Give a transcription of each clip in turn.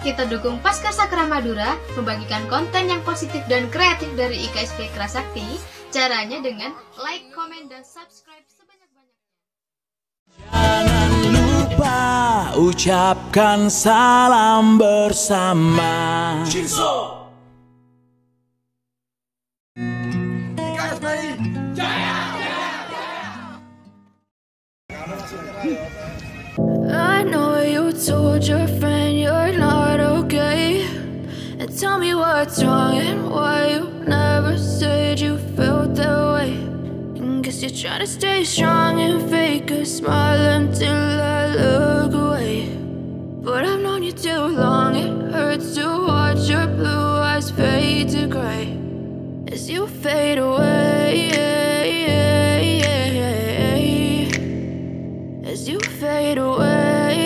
kita dukung Pascarsakra Madura membagikan konten yang positif dan kreatif dari IKSP Kerasakti. Caranya dengan like, komen, dan subscribe sebanyak-banyaknya. Jangan lupa ucapkan salam bersama. Jinso. I know you told your friend you're not okay, and tell me what's wrong and why you never said you felt that way. And guess you're trying to stay strong and fake a smile until I look away. But I've known you too long, it hurts to watch your blue eyes fade to gray as you fade away. As you fade away.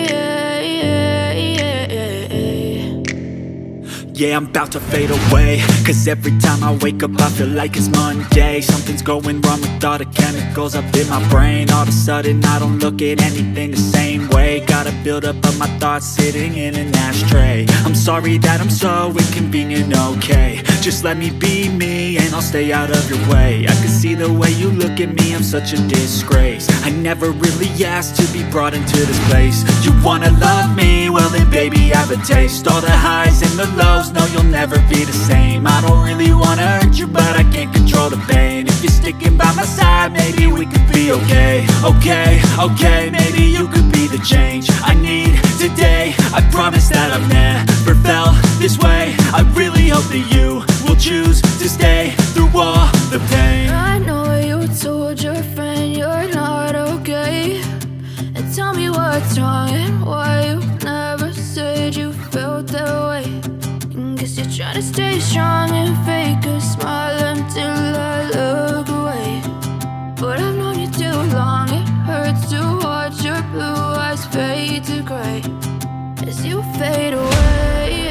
Yeah, I'm about to fade away, cause every time I wake up I feel like it's Monday. Something's going wrong with all the chemicals up in my brain. All of a sudden I don't look at anything the same way. Gotta build up of my thoughts sitting in an ashtray. I'm sorry that I'm so inconvenient, okay. Just let me be me and I'll stay out of your way. I can see the way you look at me, I'm such a disgrace. I never really asked to be brought into this place. You wanna love me? Well then baby I have a taste. All the highs and the lows, no you'll never be the same. I don't really wanna hurt you but I can't control the pain. If you're sticking by my side maybe we could be okay. Okay, maybe you could be the change I need today. I promise that I've never felt this way. I really hope that you will choose to stay through all the pain. I know you told your friend you're not okay, and tell me what's wrong and why you never said you felt that way. And guess you're trying to stay strong and fake a smile until I look away. But I've known you too long, it hurts to watch your blue eyes fade to gray as you fade away.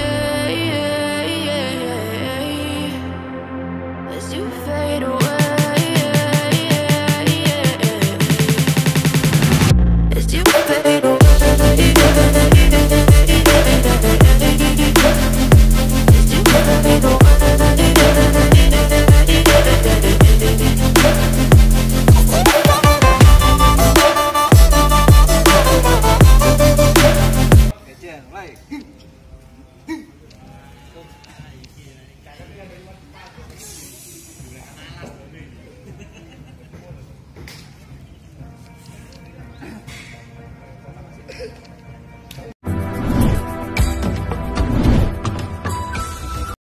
As you fade away. As you fade away.